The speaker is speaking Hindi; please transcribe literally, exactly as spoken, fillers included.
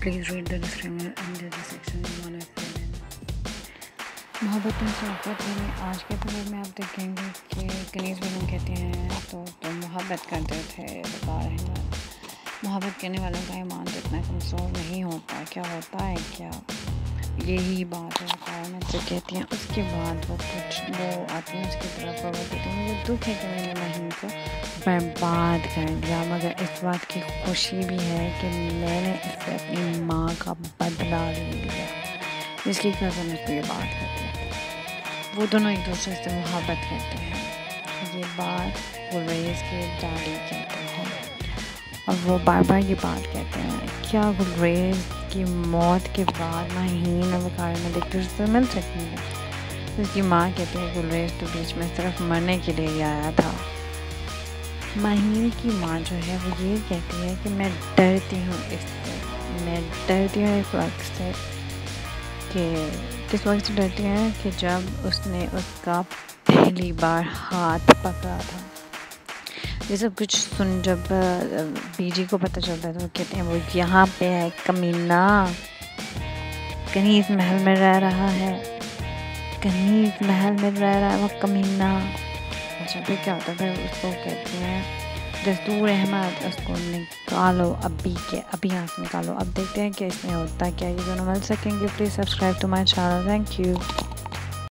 Please read the disclaimer under the section one of women. मोहब्बत तुम से नफरत में आज के एपिसोड में आप देखेंगे कि कनीज़ बेगम कहते हैं तो तो मोहब्बत करते थे बता रहे हैं। मोहब्बत करने वालों का ईमान तो इतना कमज़ोर नहीं होता, क्या होता है क्या, यही बात है कारण तो कहती हैं। उसके बाद वो कुछ वो आती हैं उसकी तरफ और वो कहती हैं मुझे दुख है कि मैंने महीन को बर्बाद कर दिया, मगर इस बात की खुशी भी है कि मैंने इससे अपनी माँ का बदला ले लिया, जिसकी कज़न उसको ये बात करती है। वो दोनों एक दूसरे से मोहब्बत करते हैं। ये बात गुलरेज़ के डैडी कहते हैं और वो बार बार ये बात कहते हैं क्या गुलरेज़ की मौत के बाद महीन और वकार में देखते उससे मिल सकेंगे। तो उसकी माँ कहती है गुलरेज़ तो बीच में सिर्फ मरने के लिए ही आया था। महीन की माँ जो है वो ये कहती है कि मैं डरती हूँ इससे, मैं डरती हूँ इस वक्त से कि किस वक्त से डरती है कि जब उसने उसका पहली बार हाथ पकड़ा था। ये सब कुछ सुन जब बीजी को पता चलता है तो कहते हैं वो यहाँ पे है कमीना, कनीज़ महल में रह रहा है, कनीज़ महल में रह रहा है वो कमीना। अच्छा फिर क्या होता है, फिर उसको कहते हैं दस्तूर अहमद उसको निकालो अभी के अभी यहाँ से निकालो। अब देखते हैं कि इसमें होता क्या, ये दोनों मिल सकेंगे। Please subscribe to my channel. Thank you.